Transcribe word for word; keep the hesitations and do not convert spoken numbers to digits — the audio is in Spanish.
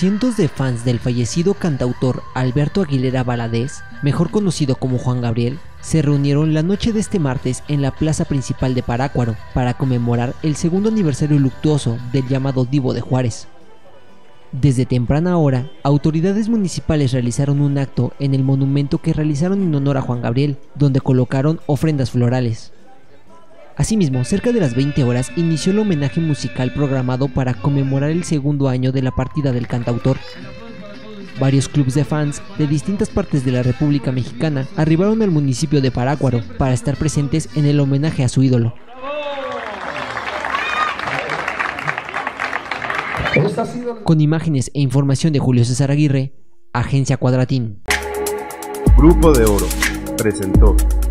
Cientos de fans del fallecido cantautor Alberto Aguilera Valadez, mejor conocido como Juan Gabriel, se reunieron la noche de este martes en la plaza principal de Parácuaro para conmemorar el segundo aniversario luctuoso del llamado Divo de Juárez. Desde temprana hora, autoridades municipales realizaron un acto en el monumento que realizaron en honor a Juan Gabriel, donde colocaron ofrendas florales. Asimismo, cerca de las veinte horas inició el homenaje musical programado para conmemorar el segundo año de la partida del cantautor. Varios clubes de fans de distintas partes de la República Mexicana arribaron al municipio de Parácuaro para estar presentes en el homenaje a su ídolo. Con imágenes e información de Julio César Aguirre, Agencia Cuadratín. Grupo de Oro presentó